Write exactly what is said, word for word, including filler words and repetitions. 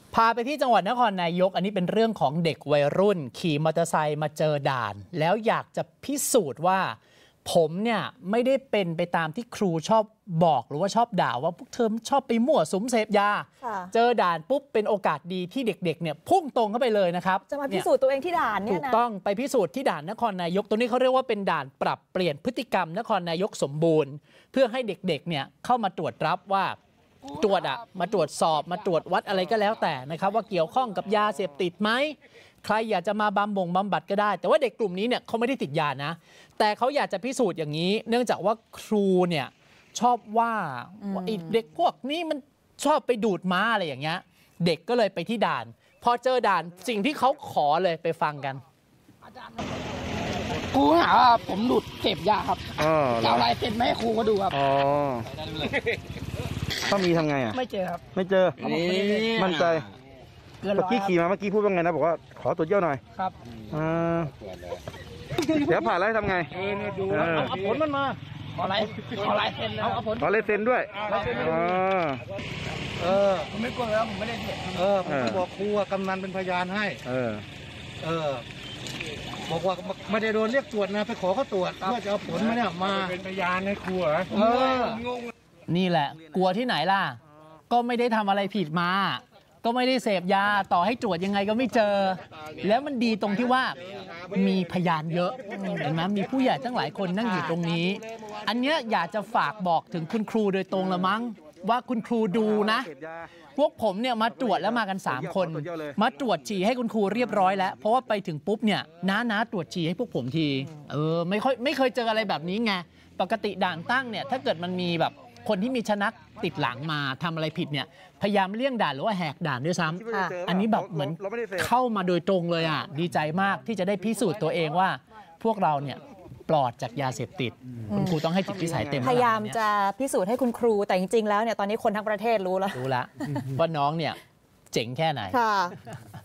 พาไปที่จังหวัดนครนายกอันนี้เป็นเรื่องของเด็กวัยรุ่นขี่มอเตอร์ไซค์มาเจอด่านแล้วอยากจะพิสูจน์ว่าผมเนี่ยไม่ได้เป็นไปตามที่ครูชอบบอกหรือว่าชอบด่าว่าพวกเธอชอบไปมั่วสุมเสพยาเจอด่านปุ๊บเป็นโอกาสดีที่เด็กๆเนี่ยพุ่งตรงเข้าไปเลยนะครับจะมาพิสูจน์ตัวเองที่ด่านเนี่ยนะถูกต้องไปพิสูจน์ที่ด่านนครนายกตัวนี้เขาเรียกว่าเป็นด่านปรับเปลี่ยนพฤติกรรมนครนายกสมบูรณ์เพื่อให้เด็กๆเนี่ยเข้ามาตรวจรับว่าตรวจอะมาตรวจสอบมาตรวจวัดอะไรก็แล้วแต่นะครับว่าเกี่ยวข้องกับยาเสพติดไหมใครอยากจะมาบำบงบำบัดก็ได้แต่ว่าเด็กกลุ่มนี้เนี่ยเขาไม่ได้ติดยานะแต่เขาอยากจะพิสูจน์อย่างนี้เนื่องจากว่าครูเนี่ยชอบว่าเด็กพวกนี้มันชอบไปดูดม้าอะไรอย่างเงี้ยเด็กก็เลยไปที่ด่านพอเจอด่านสิ่งที่เขาขอเลยไปฟังกันครูหาว่าผมดูดเสพยาครับจะเอาลายเซ็นมาให้ครูก็ดูครับอ๋อถ้ามีทำไงอ่ะไม่เจอครับไม่เจอมั่นใจเมื่อกี้ขี่มาเมื่อกี้พูดว่าไงนะบอกว่าขอตรวจเยี่ยวหน่อยครับอ่าเดี๋ยวผ่านแล้วทำไงดูเอาผลมันมาขอลายขอลายเซ็นเลยเอาผลขอลายเซ็นด้วยอ๋อเออผมไม่กลัวแล้วผมไม่ได้เออผมบอกครูกำนันเป็นพยานให้เออเออบอกว่าไม่ได้โดนเรียกตรวจนะไปขอเขาตรวจเพื่อจะเอาผลมาเนี่ยมาเป็นพยานให้ครูเหรอเออนี่แหละกลัวที่ไหนล่ะก็ไม่ได้ทำอะไรผิดมาก็ไม่ได้เสพยาต่อให้ตรวจยังไงก็ไม่เจอแล้วมันดีตรงที่ว่ามีพยานเยอะเห็นไหมมีผู้ใหญ่ตั้งหลายคนนั่งอยู่ตรงนี้อันเนี้ยอยากจะฝากบอกถึงคุณครูโดยตรงละมั้งว่าคุณครูดูนะพวกผมเนี่ยมาตรวจแล้วมากันสามคนมาตรวจฉี่ให้คุณครูเรียบร้อยแล้วเพราะว่าไปถึงปุ๊บเนี่ยน้าน้าตรวจฉี่ให้พวกผมทีเออไม่ค่อยไม่เคยเจออะไรแบบนี้ไงปกติด่านตั้งเนี่ยถ้าเกิดมันมีแบบคนที่มีชนักติดหลังมาทำอะไรผิดเนี่ยพยายามเลี่ยงด่านหรือว่าแหกด่านด้วยซ้ำอันนี้แบบเหมือนเข้ามาโดยตรงเลยอ่ะดีใจมากที่จะได้พิสูจน์ตัวเองว่าพวกเราเนี่ยปลอดจากยาเสพติดคุณครูต้องให้จิตพิสัยเต็มพยายามจะพิสูจน์ให้คุณครูแต่จริงๆแล้วเนี่ยตอนนี้คนทั้งประเทศรู้แล้วรู้แล้วว่าน้องเนี่ยเจ๋งแค่ไหนค่ะ